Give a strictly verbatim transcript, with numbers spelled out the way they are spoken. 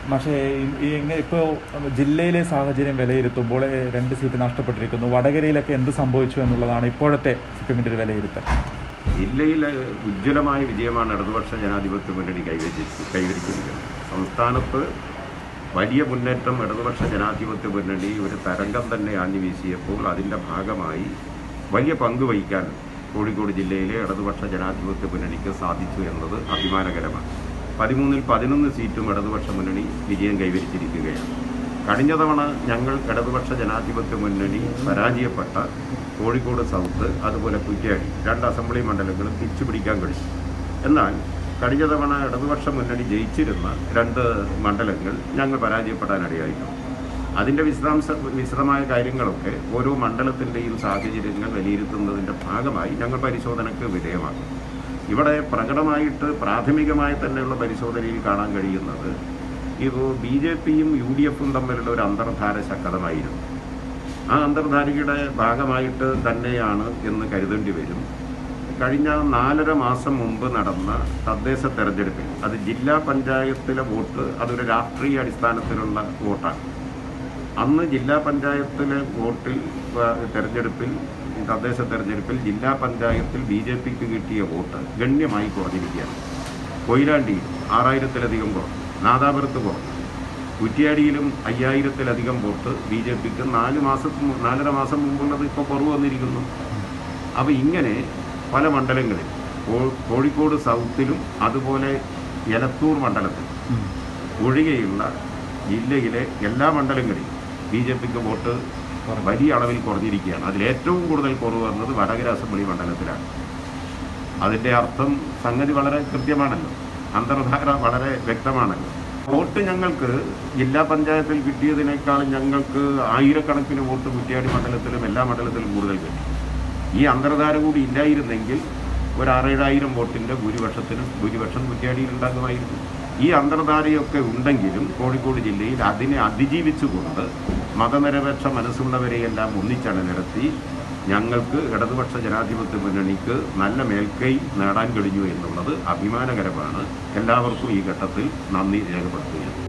പക്ഷേ ഈ എങ്ങനെ ഇപ്പോൾ ജില്ലയിലെ സാഹചര്യം വിലയിരുത്തുമ്പോൾ രണ്ട് സീറ്റ് നഷ്ടപ്പെട്ടിരിക്കുന്നു. വടകരയിലൊക്കെ എന്ത് സംഭവിച്ചു എന്നുള്ളതാണ് ഇപ്പോഴത്തെ സിപിഎമ്മിൻ്റെ ഒരു വിലയിരുത്തൽ. ജില്ലയിലെ ഉജ്ജ്വലമായ വിജയമാണ് ഇടതുപക്ഷ ജനാധിപത്യ മുന്നണി കൈവരിച്ച് കൈവരിച്ചിരിക്കുന്നത്. സംസ്ഥാനത്ത് വലിയ മുന്നേറ്റം ഇടതുപക്ഷ ജനാധിപത്യ മുന്നണി ഒരു തരംഗം തന്നെ ആഞ്ഞു വീശിയപ്പോൾ അതിൻ്റെ ഭാഗമായി വലിയ പങ്ക് വഹിക്കാൻ കോഴിക്കോട് ജില്ലയിലെ ഇടതുപക്ഷ ജനാധിപത്യ മുന്നണിക്ക് സാധിച്ചു എന്നത് അഭിമാനകരമാണ്. പതിമൂന്നിൽ പതിനൊന്ന് സീറ്റും ഇടതുപക്ഷ മുന്നണി വിജയം കൈവരിച്ചിരിക്കുകയാണ്. കഴിഞ്ഞ തവണ ഞങ്ങൾ ഇടതുപക്ഷ ജനാധിപത്യ മുന്നണി പരാജയപ്പെട്ട കോഴിക്കോട് സൗത്ത് അതുപോലെ കുറ്റ്യാടി രണ്ട് അസംബ്ലി മണ്ഡലങ്ങളും തിരിച്ചുപിടിക്കാൻ കഴിയും. എന്നാൽ കഴിഞ്ഞ തവണ ഇടതുപക്ഷ മുന്നണി ജയിച്ചിരുന്ന രണ്ട് മണ്ഡലങ്ങൾ ഞങ്ങൾ പരാജയപ്പെടാനിടയായിട്ടുണ്ട്. അതിൻ്റെ വിശദാംശ വിശദമായ കാര്യങ്ങളൊക്കെ ഓരോ മണ്ഡലത്തിൻ്റെയും സാഹചര്യങ്ങൾ വിലയിരുത്തുന്നതിൻ്റെ ഭാഗമായി ഞങ്ങൾ പരിശോധനയ്ക്ക് വിധേയമാക്കും. ഇവിടെ പ്രകടമായിട്ട് പ്രാഥമികമായി തന്നെയുള്ള പരിശോധനയിൽ കാണാൻ കഴിയുന്നത് ഇപ്പോൾ ബി ജെ പിയും യു ഡി എഫും തമ്മിലുള്ള ഒരു അന്തർധാര ശക്തമായിരുന്നു. ആ അന്തർധാരയുടെ ഭാഗമായിട്ട് തന്നെയാണ് എന്ന് കരുതേണ്ടി വരും. കഴിഞ്ഞ നാലര മാസം മുമ്പ് നടന്ന തദ്ദേശ തെരഞ്ഞെടുപ്പിൽ അത് ജില്ലാ പഞ്ചായത്തിലെ വോട്ട് അതൊരു രാഷ്ട്രീയ അടിസ്ഥാനത്തിലുള്ള വോട്ടാണ്. അന്ന് ജില്ലാ പഞ്ചായത്തിലെ വോട്ടിൽ തെരഞ്ഞെടുപ്പിൽ തദ്ദേശ തെരഞ്ഞെടുപ്പിൽ ജില്ലാ പഞ്ചായത്തിൽ ബി ജെ പിക്ക് കിട്ടിയ വോട്ട് ഗണ്യമായി കുറഞ്ഞിരിക്കുകയാണ്. കൊയിലാണ്ടിയിൽ ആറായിരത്തിലധികം കുറഞ്ഞു, നാദാപുരത്ത് കുറഞ്ഞു, കുറ്റ്യാടിയിലും അയ്യായിരത്തിലധികം വോട്ട് ബി ജെ പിക്ക് നാല് മാസത്തിന് നാലര മാസം മുമ്പുള്ളത് ഇപ്പോൾ കുറവ് വന്നിരിക്കുന്നു. അപ്പോൾ ഇങ്ങനെ പല മണ്ഡലങ്ങളിൽ കോഴിക്കോട് സൗത്തിലും അതുപോലെ എലത്തൂർ മണ്ഡലത്തിൽ ഒഴികെയുള്ള ജില്ലയിലെ എല്ലാ മണ്ഡലങ്ങളിലും ബി ജെ പിക്ക് വോട്ട് വലിയ അളവിൽ കുറഞ്ഞിരിക്കുകയാണ്. അതിലേറ്റവും കൂടുതൽ കുറവ് വന്നത് വടകര അസംബ്ലി മണ്ഡലത്തിലാണ്. അതിൻ്റെ അർത്ഥം സംഗതി വളരെ കൃത്യമാണല്ലോ, അന്തർധാര വളരെ വ്യക്തമാണല്ലോ. വോട്ട് ഞങ്ങൾക്ക് ജില്ലാ പഞ്ചായത്തിൽ കിട്ടിയതിനേക്കാളും ഞങ്ങൾക്ക് ആയിരക്കണക്കിന് വോട്ട് കുറ്റ്യാടി മണ്ഡലത്തിലും എല്ലാ മണ്ഡലത്തിലും കൂടുതൽ കിട്ടി. ഈ അന്തർധാര കൂടി ഇല്ലായിരുന്നെങ്കിൽ ഒരു ആറേഴായിരം വോട്ടിൻ്റെ ഭൂരിപക്ഷത്തിനും ഭൂരിപക്ഷം കുറ്റ്യാടിയിൽ ഉണ്ടാകുമായിരുന്നു. ഈ അന്തർധാരയൊക്കെ ഉണ്ടെങ്കിലും കോഴിക്കോട് ജില്ലയിൽ അതിനെ അതിജീവിച്ചുകൊണ്ട് മതനിരപേക്ഷ മനസ്സുള്ളവരെയെല്ലാം ഒന്നിച്ചണിനിരത്തി ഞങ്ങൾക്ക് ഇടതുപക്ഷ ജനാധിപത്യ മുന്നണിക്ക് നല്ല മേൽക്കൈ നേടാൻ കഴിഞ്ഞു എന്നുള്ളത് അഭിമാനകരമാണ്. എല്ലാവർക്കും ഈ ഘട്ടത്തിൽ നന്ദി രേഖപ്പെടുത്തുകയാണ്.